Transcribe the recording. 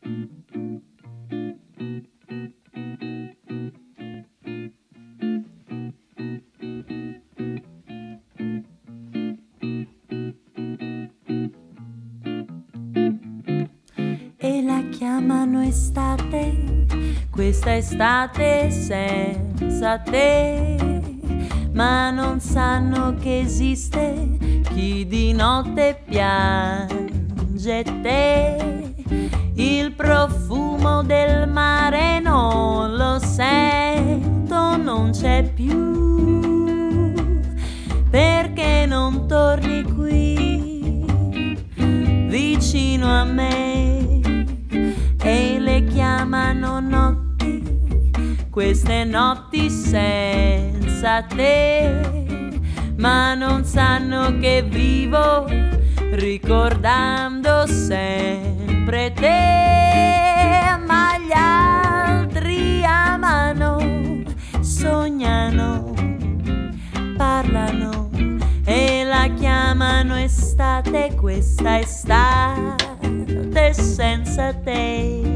E la chiamano estate, questa estate senza te, ma non sanno che esiste chi di notte piange te. Il profumo del mare non lo sento, non c'è più, perché non torni qui vicino a me. E le chiamano notti, queste notti senza te, ma non sanno che vivo ricordando sempre te. Ma gli altri amano, sognano, parlano e la chiamano estate, questa estate senza te.